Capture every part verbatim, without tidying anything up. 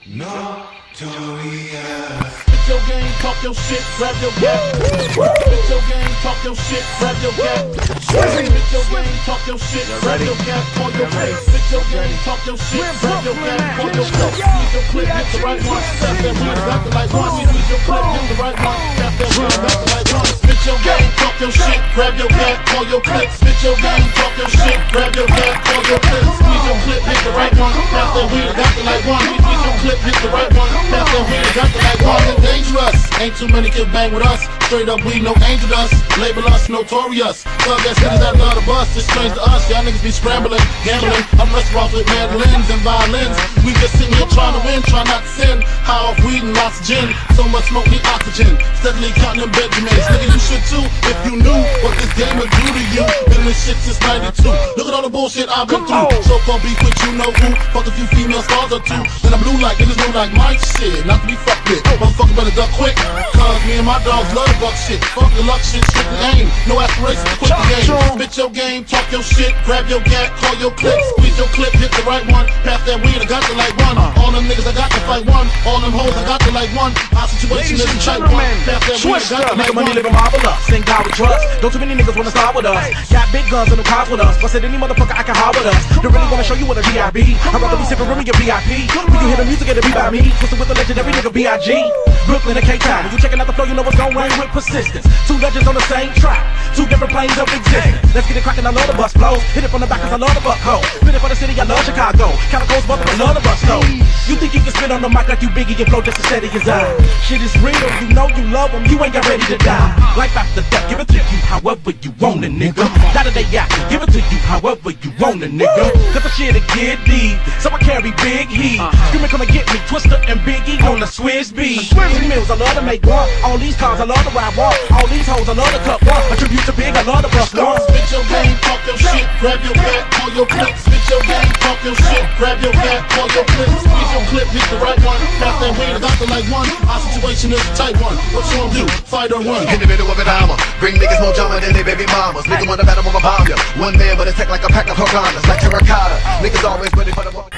Notorious. Spit your game, talk your shit, grab your gap. Spit your game, talk your shit, grab your gap. Spit your game, talk your shit, grab your gap. On your face. Spit your game, talk your shit, grab your gap. On your face. Squeeze your clip, hit the right one. Tap that wheel, got the like one. Squeeze your clip, hit the right one. Tap that wheel, got the like one. Spit your game, talk your shit, grab your gap. On your clip. Spit your game, talk your shit, grab your gap. On your clip. Squeeze your clip, hit the right one. Tap that wheel, got the like one. Squeeze your clip, hit the right one. Tap that wheel, got the like one. And dangerous. Ain't too many can bang with us. Straight up, we no angel dust. Label us notorious. Thug ass niggas that love the bus. It's strange to us. Y'all niggas be scrambling, gambling. I'm restaurants with mandolins and violins. We just sitting here trying to win, trying not to sin. High off weed and lots of gin. So much smoke, need oxygen. Steadily counting them Benjamins. Nigga, you should too if you knew what this game would do to you. Been in this shit since ninety-two. Look at all the bullshit I've been through. So far beef with you know who. Fuck a few female stars or two. Then I'm blue like niggas know like my shit. Not to be fucked with. Motherfucker better duck quick. Cause me and my dogs love the buck shit. Fuck the luck shit, strip the game. No aspirations to quit the game. Spit your game, talk your shit, grab your gap, call your clip, squeeze your clip, hit the right one. Pass that weed, I got the like one. All them niggas I got to fight one. All them hoes I got to like one. Our situation is tight one. Pass that weed, I got to like one. Money living marvelous, thank God we trust. Don't too many niggas wanna start with us. Got big guns and no cars with us. Busted any motherfucker I can hide with us. They really wanna show you what a G I B. I'd rather be sipping room in your V I P. We can hear the music and it be by me. Twisted with the legendary nigga B I G. Brooklyn and K-Town. When you checking out the flow, you know what's gon' rain with persistence. Two legends on the same track. Two different planes of existence. Let's get it crackin', I love the bus flows. Hit it from the back cause I love the buck hoe. Spit it for the city, I love Chicago. Calico's mother, I love the bus though. You think you can spit on the mic like you Biggie and flow just as steady as I. Shit is real, you know you love them, you ain't got ready to die. Life after death, give it to you however you want it, nigga. Die to day after, give it to you however you want it, nigga. Cause the shit'll get deep, so I carry big heat. Screaming come and get me, Twister and Biggie on the Swiss beat. These meals I love to make one, all these cars I love to ride one, all these hoes I love to cut one. A tribute to Big, I love to bust one. Spit your game, talk your shit, grab your back, call your clip. Spit your game, talk your shit, grab your back, call your clip. Squeeze your clip, hit the right one. Pass that weed, I got the like one. Our situation is a tight one. What you gonna do? Fight or run? In the middle of an armor, bring niggas more drama than they baby mamas. Nigga wanna battle with a bomb ya. One man but attack like a pack of piranhas, like terracotta. Niggas always ready for the war.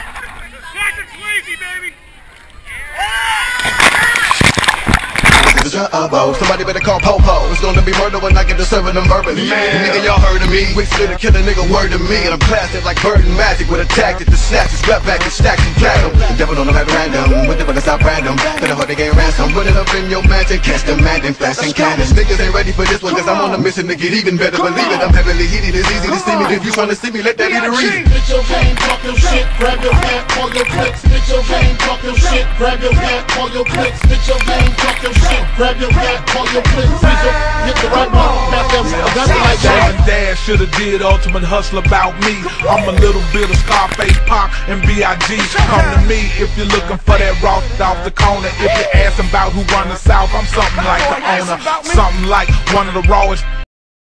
Somebody better call Popo. It's gonna be murder when I get to serving them verbally. Nigga, y'all heard of me. We spit a kill a nigga word to me. And I'm classic like bird and magic with a tactic to snatch his rep back and stack and platinum. The devil don't know at random. With the but it's not random. Better hard to get ransom. Put it up in your mansion. Catch the man and flash and cannons. Niggas ain't ready for this one cause I'm on a mission to get even better. Believe it, I'm heavily heated. It's easy to see me. If you tryna see me, let that be the reason. Spit your game, talk your shit, grab your back, call your clip. Spit your game, talk your shit, grab your back, call your clip. Spit your game, talk your shit, grab your back, call your clip. Spit your, hit the right one, pass that one, got the like that. Dad, Dad shoulda did Ultimate Hustle about me. I'm a little bit of Scarface, Pac, and B I G Come to me if you're looking for that raw off the corner. If you're asking about who run the South, I'm something like the owner, something like one of the rawest.